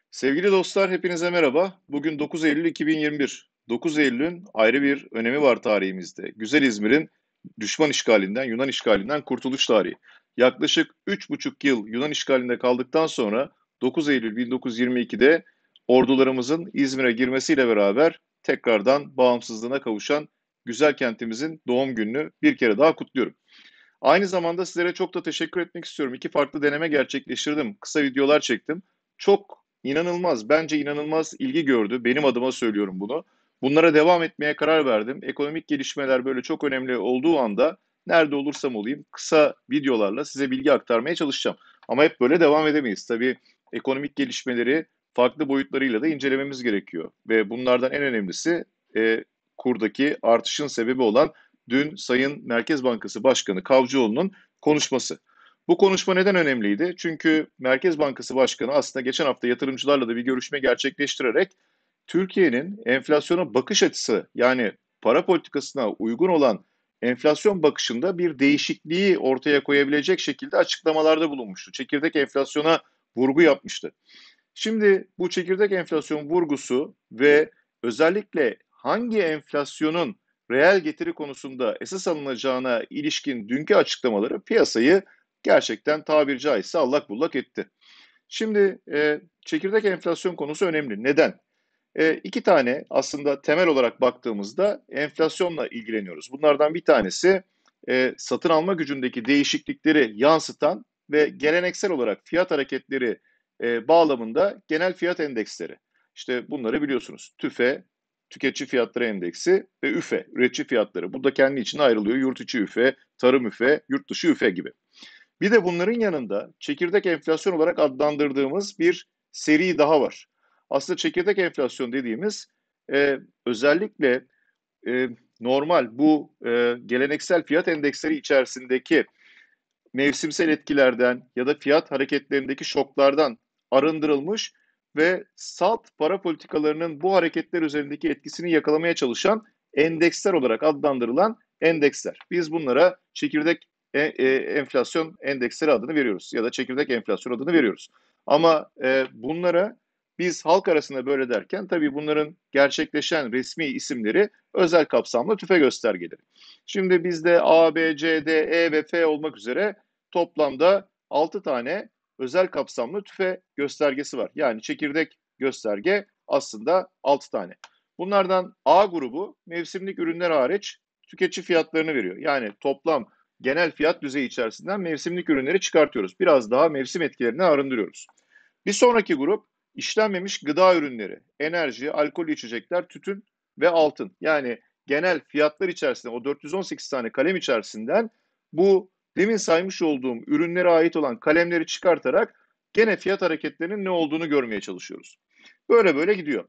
Sevgili dostlar, hepinize merhaba. Bugün 9 Eylül 2021. 9 Eylül'ün ayrı bir önemi var tarihimizde. Güzel İzmir'in düşman işgalinden, Yunan işgalinden kurtuluş tarihi. Yaklaşık 3,5 yıl Yunan işgalinde kaldıktan sonra 9 Eylül 1922'de ordularımızın İzmir'e girmesiyle beraber tekrardan bağımsızlığına kavuşan güzel kentimizin doğum gününü bir kere daha kutluyorum. Aynı zamanda sizlere çok da teşekkür etmek istiyorum. İki farklı deneme gerçekleştirdim. Kısa videolar çektim. Çok inanılmaz, bence inanılmaz ilgi gördü. Benim adıma söylüyorum bunu. Bunlara devam etmeye karar verdim. Ekonomik gelişmeler böyle çok önemli olduğu anda nerede olursam olayım kısa videolarla size bilgi aktarmaya çalışacağım. Ama hep böyle devam edemeyiz. Tabii ekonomik gelişmeleri farklı boyutlarıyla da incelememiz gerekiyor. Ve bunlardan en önemlisi kurdaki artışın sebebi olan dün Sayın Merkez Bankası Başkanı Kavcıoğlu'nun konuşması. Bu konuşma neden önemliydi? Çünkü Merkez Bankası Başkanı aslında geçen hafta yatırımcılarla da bir görüşme gerçekleştirerek Türkiye'nin enflasyona bakış açısı, yani para politikasına uygun olan enflasyon bakışında bir değişikliği ortaya koyabilecek şekilde açıklamalarda bulunmuştu. Çekirdek enflasyona vurgu yapmıştı. Şimdi bu çekirdek enflasyon vurgusu ve özellikle hangi enflasyonun reel getiri konusunda esas alınacağına ilişkin dünkü açıklamaları piyasayı gerçekten tabiri caizse allak bullak etti. Şimdi çekirdek enflasyon konusu önemli. Neden? İki tane aslında temel olarak baktığımızda enflasyonla ilgileniyoruz. Bunlardan bir tanesi satın alma gücündeki değişiklikleri yansıtan ve geleneksel olarak fiyat hareketleri bağlamında genel fiyat endeksleri. İşte bunları biliyorsunuz. TÜFE, Tüketici Fiyatları Endeksi ve ÜFE, Üretici Fiyatları. Bu da kendi içine ayrılıyor. Yurt içi ÜFE, tarım ÜFE, yurt dışı ÜFE gibi. Bir de bunların yanında çekirdek enflasyon olarak adlandırdığımız bir seri daha var. Aslında çekirdek enflasyon dediğimiz özellikle e, normal bu geleneksel fiyat endeksleri içerisindeki mevsimsel etkilerden ya da fiyat hareketlerindeki şoklardan arındırılmış ve salt para politikalarının bu hareketler üzerindeki etkisini yakalamaya çalışan endeksler olarak adlandırılan endeksler. Biz bunlara çekirdek enflasyon endeksleri adını veriyoruz ya da çekirdek enflasyon adını veriyoruz. Ama bunlara biz halk arasında böyle derken tabii bunların gerçekleşen resmi isimleri özel kapsamlı tüfe göstergeleri. Şimdi bizde A, B, C, D, E ve F olmak üzere toplamda 6 tane özel kapsamlı tüfe göstergesi var. Yani çekirdek gösterge aslında 6 tane. Bunlardan A grubu mevsimlik ürünler hariç tüketici fiyatlarını veriyor. Yani toplam genel fiyat düzeyi içerisinden mevsimlik ürünleri çıkartıyoruz. Biraz daha mevsim etkilerini arındırıyoruz. Bir sonraki grup işlenmemiş gıda ürünleri, enerji, alkollü içecekler, tütün ve altın. Yani genel fiyatlar içerisinde o 418 tane kalem içerisinden bu demin saymış olduğum ürünlere ait olan kalemleri çıkartarak gene fiyat hareketlerinin ne olduğunu görmeye çalışıyoruz. Böyle böyle gidiyor.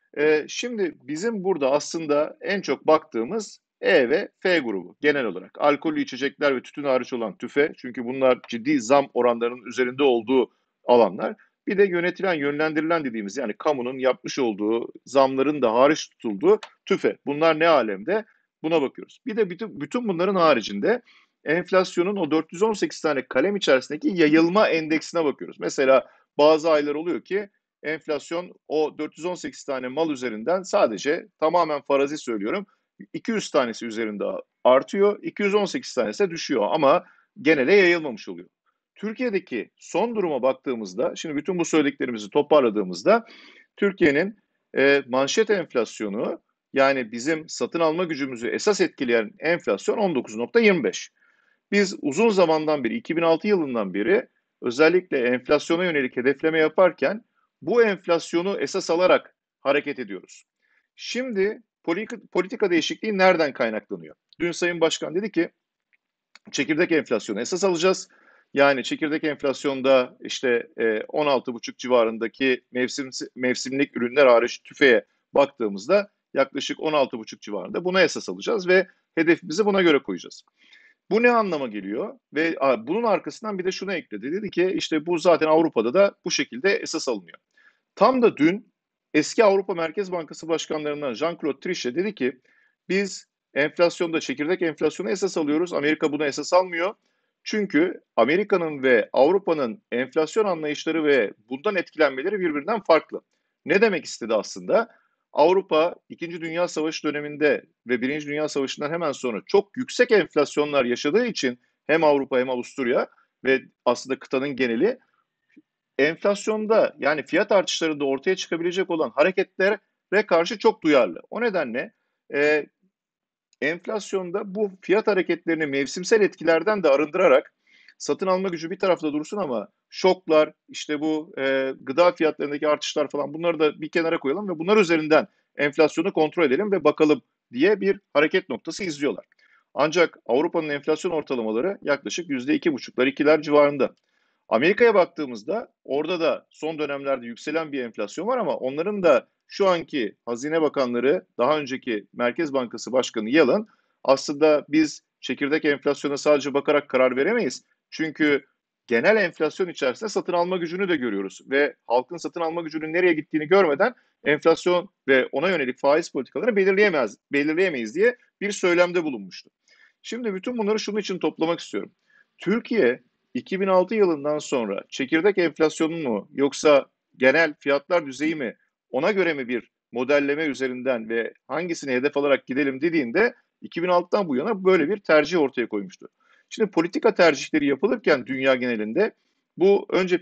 Şimdi bizim burada aslında en çok baktığımız E ve F grubu genel olarak. Alkollü içecekler ve tütün hariç olan tüfe, çünkü bunlar ciddi zam oranlarının üzerinde olduğu alanlar. Bir de yönetilen, yönlendirilen dediğimiz, yani kamunun yapmış olduğu zamların da hariç tutulduğu tüfe. Bunlar ne alemde? Buna bakıyoruz. Bir de bütün bunların haricinde enflasyonun o 418 tane kalem içerisindeki yayılma endeksine bakıyoruz. Mesela bazı aylar oluyor ki enflasyon o 418 tane mal üzerinden sadece, tamamen farazi söylüyorum, 200 tanesi üzerinde artıyor, 218 tanesi de düşüyor ama genele yayılmamış oluyor. Türkiye'deki son duruma baktığımızda, şimdi bütün bu söylediklerimizi toparladığımızda Türkiye'nin manşet enflasyonu, yani bizim satın alma gücümüzü esas etkileyen enflasyon 19,25. Biz uzun zamandan beri, 2006 yılından beri özellikle enflasyona yönelik hedefleme yaparken bu enflasyonu esas alarak hareket ediyoruz. Şimdi politika değişikliği nereden kaynaklanıyor? Dün Sayın Başkan dedi ki çekirdek enflasyonu esas alacağız. Yani çekirdek enflasyonda işte 16,5 civarındaki mevsimlik ürünler hariç tüfeğe baktığımızda yaklaşık 16,5 civarında buna esas alacağız ve hedefimizi buna göre koyacağız. Bu ne anlama geliyor? Ve bunun arkasından bir de şunu ekledi. Dedi ki işte bu zaten Avrupa'da da bu şekilde esas alınıyor. Tam da dün eski Avrupa Merkez Bankası başkanlarından Jean-Claude Trichet dedi ki biz enflasyonda çekirdek enflasyonu esas alıyoruz. Amerika buna esas almıyor. Çünkü Amerika'nın ve Avrupa'nın enflasyon anlayışları ve bundan etkilenmeleri birbirinden farklı. Ne demek istedi aslında? Avrupa 2. Dünya Savaşı döneminde ve 1. Dünya Savaşı'ndan hemen sonra çok yüksek enflasyonlar yaşadığı için hem Avrupa hem Avusturya ve aslında kıtanın geneli enflasyonda yani fiyat artışlarında ortaya çıkabilecek olan hareketlere karşı çok duyarlı. O nedenle e, enflasyonda bu fiyat hareketlerini mevsimsel etkilerden de arındırarak satın alma gücü bir tarafta dursun ama şoklar, işte bu gıda fiyatlarındaki artışlar falan bunları da bir kenara koyalım ve bunlar üzerinden enflasyonu kontrol edelim ve bakalım diye bir hareket noktası izliyorlar. Ancak Avrupa'nın enflasyon ortalamaları yaklaşık %2,5'lar, 2'ler civarında. Amerika'ya baktığımızda orada da son dönemlerde yükselen bir enflasyon var ama onların da şu anki Hazine Bakanları, daha önceki Merkez Bankası Başkanı Yellen aslında biz çekirdek enflasyona sadece bakarak karar veremeyiz. Çünkü genel enflasyon içerisinde satın alma gücünü de görüyoruz ve halkın satın alma gücünün nereye gittiğini görmeden enflasyon ve ona yönelik faiz politikalarını belirleyemeyiz diye bir söylemde bulunmuştu. Şimdi bütün bunları şunun için toplamak istiyorum. Türkiye 2006 yılından sonra çekirdek enflasyonun mu yoksa genel fiyatlar düzeyi mi ona göre mi bir modelleme üzerinden ve hangisini hedef alarak gidelim dediğinde 2006'dan bu yana böyle bir tercih ortaya koymuştu. Şimdi politika tercihleri yapılırken dünya genelinde bu önce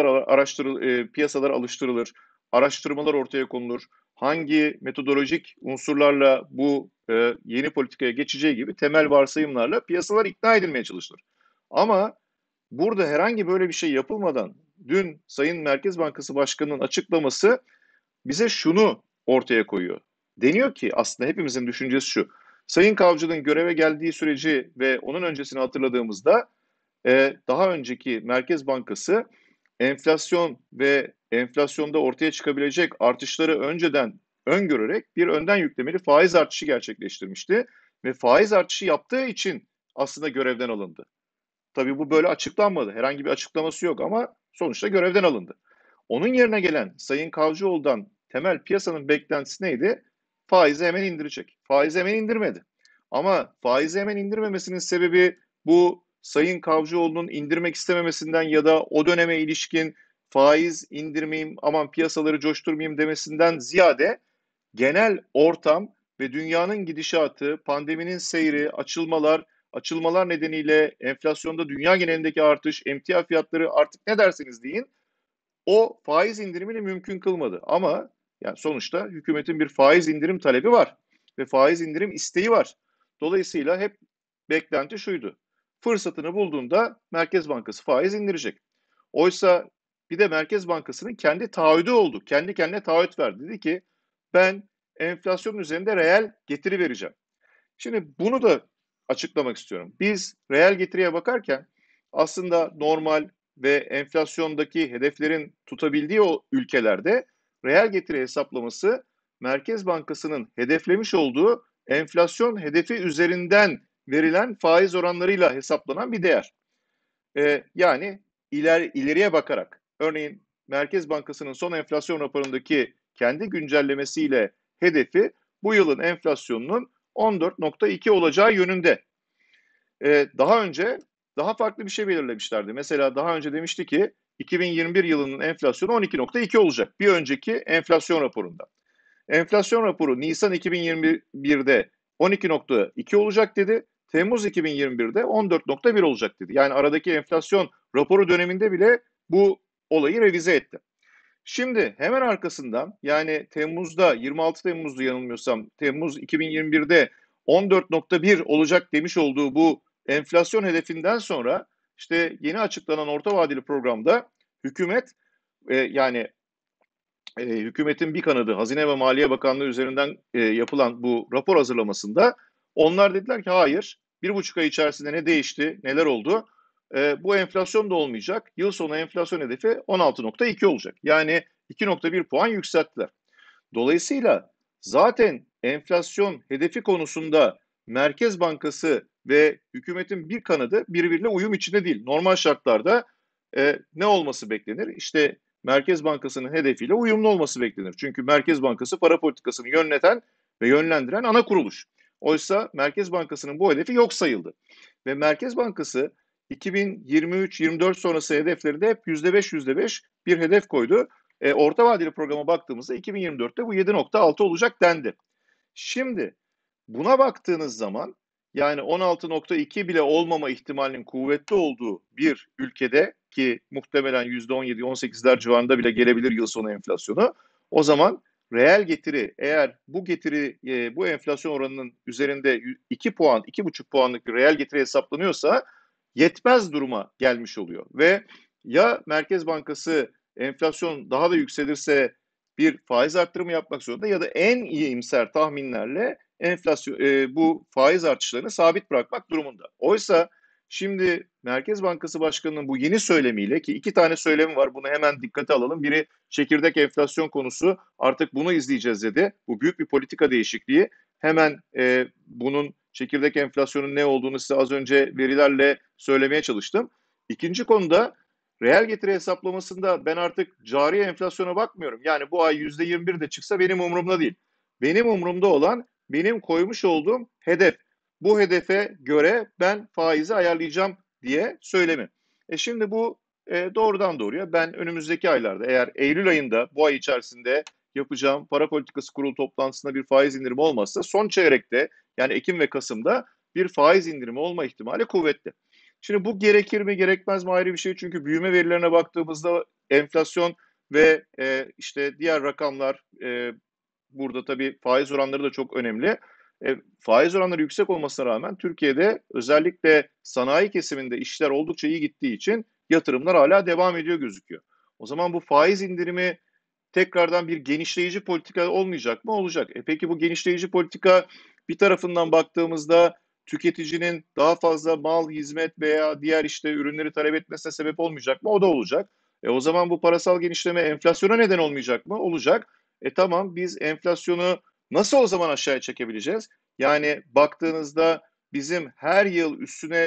piyasalar alıştırılır, araştırmalar ortaya konulur, hangi metodolojik unsurlarla bu yeni politikaya geçeceği gibi temel varsayımlarla piyasalar ikna edilmeye çalışılır. Ama burada herhangi böyle bir şey yapılmadan dün Sayın Merkez Bankası Başkanı'nın açıklaması bize şunu ortaya koyuyor. Deniyor ki aslında hepimizin düşüncesi şu. Sayın Kavcı'nın göreve geldiği süreci ve onun öncesini hatırladığımızda daha önceki Merkez Bankası enflasyon ve enflasyonda ortaya çıkabilecek artışları önceden öngörerek bir önden yüklemeli faiz artışı gerçekleştirmişti ve faiz artışı yaptığı için aslında görevden alındı. Tabii bu böyle açıklanmadı. Herhangi bir açıklaması yok ama sonuçta görevden alındı. Onun yerine gelen Sayın Kavcıoğlu'dan temel piyasanın beklentisi neydi? Faizi hemen indirecek. Faizi hemen indirmedi. Ama faizi hemen indirmemesinin sebebi bu Sayın Kavcıoğlu'nun indirmek istememesinden ya da o döneme ilişkin faiz indirmeyeyim, aman piyasaları coşturmayayım demesinden ziyade genel ortam ve dünyanın gidişatı, pandeminin seyri, açılmalar nedeniyle enflasyonda dünya genelindeki artış, emtia fiyatları artık ne derseniz deyin, o faiz indirimini mümkün kılmadı. Ama yani sonuçta hükümetin bir faiz indirim talebi var ve faiz indirim isteği var. Dolayısıyla hep beklenti şuydu. Fırsatını bulduğunda Merkez Bankası faiz indirecek. Oysa bir de Merkez Bankası'nın kendi taahhüdü oldu. Kendi kendine taahhüt verdi. Dedi ki ben enflasyon üzerinde reel getiri vereceğim. Şimdi bunu da açıklamak istiyorum. Biz reel getiriye bakarken aslında normal ve enflasyondaki hedeflerin tutabildiği o ülkelerde reel getiri hesaplaması Merkez Bankası'nın hedeflemiş olduğu enflasyon hedefi üzerinden verilen faiz oranlarıyla hesaplanan bir değer. Yani ileriye bakarak, örneğin Merkez Bankası'nın son enflasyon raporundaki kendi güncellemesiyle hedefi bu yılın enflasyonunun 14,2 olacağı yönünde. Daha önce daha farklı bir şey belirlemişlerdi. Mesela daha önce demişti ki 2021 yılının enflasyonu 12,2 olacak. Bir önceki enflasyon raporunda. Enflasyon raporu Nisan 2021'de 12,2 olacak dedi. Temmuz 2021'de 14,1 olacak dedi. Yani aradaki enflasyon raporu döneminde bile bu olayı revize etti. Şimdi hemen arkasından yani Temmuz'da 26 Temmuz'da yanılmıyorsam Temmuz 2021'de 14,1 olacak demiş olduğu bu enflasyon hedefinden sonra işte yeni açıklanan orta vadeli programda hükümet yani hükümetin bir kanadı Hazine ve Maliye Bakanlığı üzerinden yapılan bu rapor hazırlamasında onlar dediler ki hayır 1,5 ay içerisinde ne değişti neler oldu bu enflasyon da olmayacak yıl sonu enflasyon hedefi 16,2 olacak yani 2,1 puan yükselttiler. Dolayısıyla zaten enflasyon hedefi konusunda Merkez Bankası ve hükümetin bir kanadı birbiriyle uyum içinde değil. Normal şartlarda ne olması beklenir? İşte Merkez Bankası'nın hedefiyle uyumlu olması beklenir. Çünkü Merkez Bankası para politikasını yöneten ve yönlendiren ana kuruluş. Oysa Merkez Bankası'nın bu hedefi yok sayıldı. Ve Merkez Bankası 2023-24 sonrası hedefleri de hep %5 %5 bir hedef koydu. Orta vadeli programa baktığımızda 2024'te bu 7,6 olacak dendi. Şimdi buna baktığınız zaman yani 16,2 bile olmama ihtimalinin kuvvetli olduğu bir ülkede ki muhtemelen %17-18'ler civarında bile gelebilir yıl sonu enflasyonu. O zaman reel getiri eğer bu getiri bu enflasyon oranının üzerinde 2 puan, 2,5 puanlık bir reel getiri hesaplanıyorsa yetmez duruma gelmiş oluyor. Ve ya Merkez Bankası enflasyon daha da yükselirse bir faiz arttırımı yapmak zorunda ya da en iyimser tahminlerle enflasyon bu faiz artışlarını sabit bırakmak durumunda. Oysa şimdi Merkez Bankası Başkanı'nın bu yeni söylemiyle ki iki tane söylemi var bunu hemen dikkate alalım. Biri çekirdek enflasyon konusu artık bunu izleyeceğiz dedi. Bu büyük bir politika değişikliği. Hemen bunun çekirdek enflasyonun ne olduğunu size az önce verilerle söylemeye çalıştım. İkinci konuda reel getiri hesaplamasında ben artık cari enflasyona bakmıyorum. Yani bu ay %21 de çıksa benim umurumda değil. Benim umurumda olan benim koymuş olduğum hedef. Bu hedefe göre ben faizi ayarlayacağım diye söylemi. Şimdi bu doğrudan doğruya ben önümüzdeki aylarda eğer Eylül ayında bu ay içerisinde yapacağım para politikası kurulu toplantısında bir faiz indirimi olmazsa son çeyrekte yani Ekim ve Kasım'da bir faiz indirimi olma ihtimali kuvvetli. Şimdi bu gerekir mi gerekmez mi ayrı bir şey çünkü büyüme verilerine baktığımızda enflasyon ve işte diğer rakamlar burada tabii faiz oranları da çok önemli. Faiz oranları yüksek olmasına rağmen Türkiye'de özellikle sanayi kesiminde işler oldukça iyi gittiği için yatırımlar hala devam ediyor gözüküyor. O zaman bu faiz indirimi tekrardan bir genişleyici politika olmayacak mı? Olacak. Peki bu genişleyici politika bir tarafından baktığımızda tüketicinin daha fazla mal, hizmet veya diğer işte ürünleri talep etmesine sebep olmayacak mı? O da olacak. O zaman bu parasal genişleme enflasyona neden olmayacak mı? Olacak. Tamam biz enflasyonu nasıl o zaman aşağıya çekebileceğiz? Yani baktığınızda bizim her yıl üstüne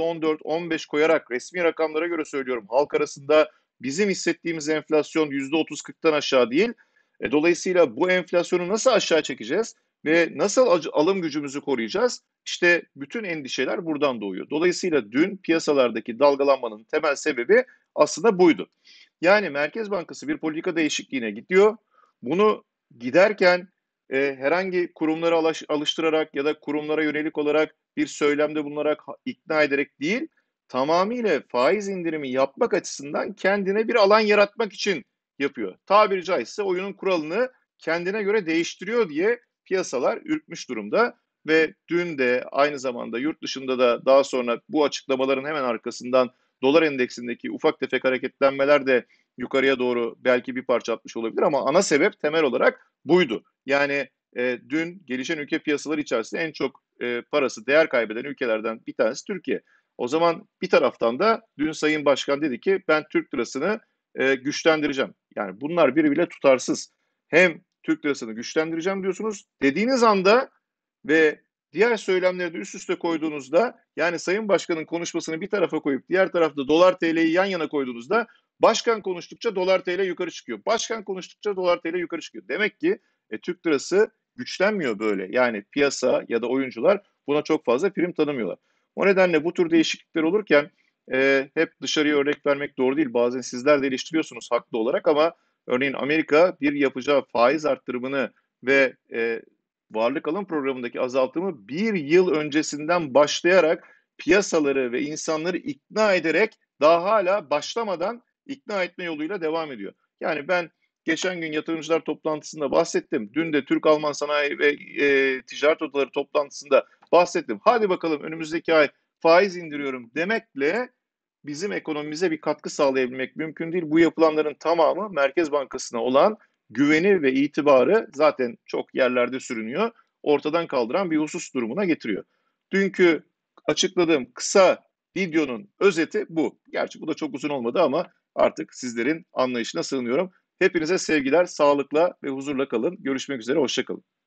%14-15 koyarak resmi rakamlara göre söylüyorum halk arasında bizim hissettiğimiz enflasyon %30-40'tan aşağı değil. Dolayısıyla bu enflasyonu nasıl aşağı çekeceğiz ve nasıl alım gücümüzü koruyacağız? İşte bütün endişeler buradan doğuyor. Dolayısıyla dün piyasalardaki dalgalanmanın temel sebebi aslında buydu. Yani Merkez Bankası bir politika değişikliğine gidiyor. Bunu giderken herhangi kurumları alıştırarak ya da kurumlara yönelik olarak bir söylemde bulunarak ikna ederek değil, tamamıyla faiz indirimi yapmak açısından kendine bir alan yaratmak için yapıyor. Tabiri caizse oyunun kuralını kendine göre değiştiriyor diye piyasalar ürkmüş durumda ve dün de aynı zamanda yurt dışında da daha sonra bu açıklamaların hemen arkasından dolar endeksindeki ufak tefek hareketlenmeler de yukarıya doğru belki bir parça atmış olabilir ama ana sebep temel olarak buydu. Yani dün gelişen ülke piyasaları içerisinde en çok parası değer kaybeden ülkelerden bir tanesi Türkiye. O zaman bir taraftan da dün Sayın Başkan dedi ki ben Türk lirasını güçlendireceğim. Yani bunlar birbiriyle tutarsız. Hem Türk lirasını güçlendireceğim diyorsunuz. Dediğiniz anda ve diğer söylemleri de üst üste koyduğunuzda yani Sayın Başkan'ın konuşmasını bir tarafa koyup diğer tarafta dolar TL'yi yan yana koyduğunuzda başkan konuştukça dolar TL yukarı çıkıyor. Başkan konuştukça dolar TL yukarı çıkıyor. Demek ki Türk lirası güçlenmiyor böyle. Yani piyasa ya da oyuncular buna çok fazla prim tanımıyorlar. O nedenle bu tür değişiklikler olurken hep dışarıya örnek vermek doğru değil. Bazen sizler de eleştiriyorsunuz haklı olarak ama örneğin Amerika bir yapacağı faiz arttırımını ve varlık alım programındaki azaltımı bir yıl öncesinden başlayarak piyasaları ve insanları ikna ederek daha hala başlamadan ikna etme yoluyla devam ediyor. Yani ben geçen gün yatırımcılar toplantısında bahsettim. Dün de Türk-Alman Sanayi ve Ticaret Odaları toplantısında bahsettim. Hadi bakalım önümüzdeki ay faiz indiriyorum demekle bizim ekonomimize bir katkı sağlayabilmek mümkün değil. Bu yapılanların tamamı Merkez Bankası'na olan güveni ve itibarı zaten çok yerlerde sürünüyor. Ortadan kaldıran bir husus durumuna getiriyor. Dünkü açıkladığım kısa videonun özeti bu. Gerçi bu da çok uzun olmadı ama artık sizlerin anlayışına sığınıyorum. Hepinize sevgiler, sağlıkla ve huzurla kalın. Görüşmek üzere, hoşça kalın.